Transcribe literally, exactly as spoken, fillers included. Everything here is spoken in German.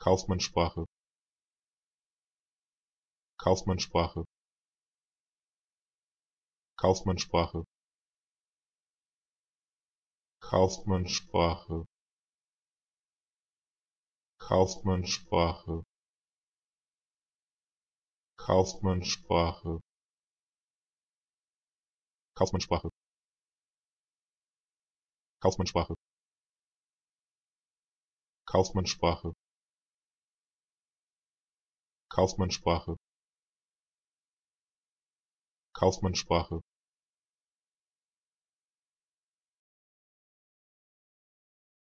Kaufmannssprache Kaufmannssprache Kaufmannssprache Kaufmannssprache Kaufmannssprache Kaufmannssprache Kaufmannssprache Kaufmannssprache Kaufmannssprache Kaufmannssprache Kaufmannssprache